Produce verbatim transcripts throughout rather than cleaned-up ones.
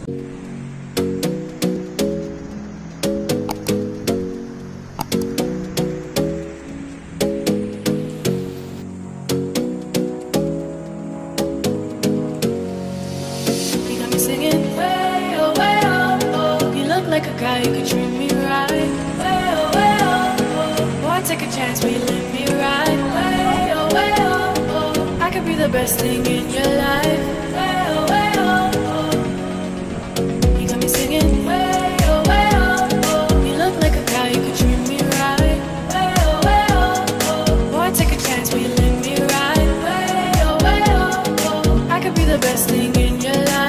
Like a guy, you could treat me right. Way oh, way oh, oh. Boy, take a chance, will you let me ride? Way oh, way oh, oh. I could be the best thing in your life. Way oh, way oh, oh. You got me singing. Way oh, way oh, oh. You look like a guy, you could treat me right. Way oh, way oh, oh. Boy, take a chance, will you let me ride? Way oh, way oh, oh. I could be the best thing in your life.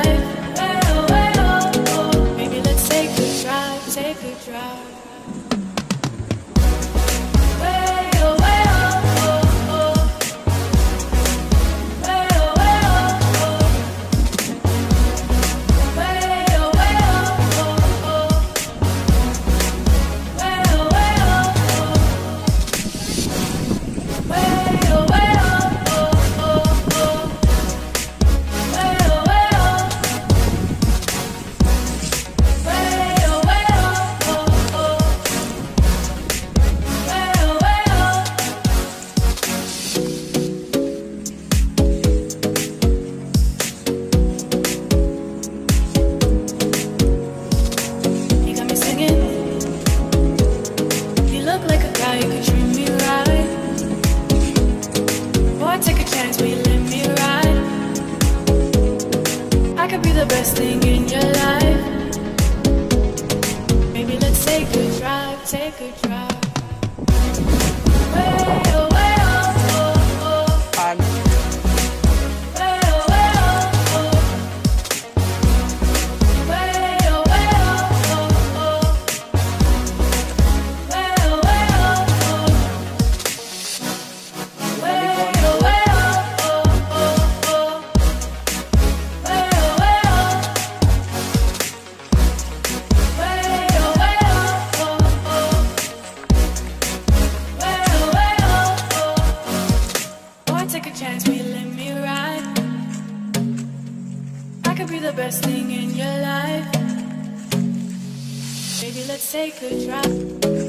Take a drive. Way oh, way oh, oh, oh. Way oh, way oh, oh. Way oh, way oh, oh, oh. Way oh, way oh, oh. Way oh, way oh, oh, oh. Way oh, way oh. You could treat me right. Boy, take a chance, will you let me ride? I could be the best thing in your life. Maybe let's take a drive, take a drive. Way oh, way oh, oh, oh. Um. Way oh, way oh, oh. Way oh, way oh, oh, oh. Way oh, way oh. Take a chance, will you let me ride? I could be the best thing in your life. Baby, let's take a drive.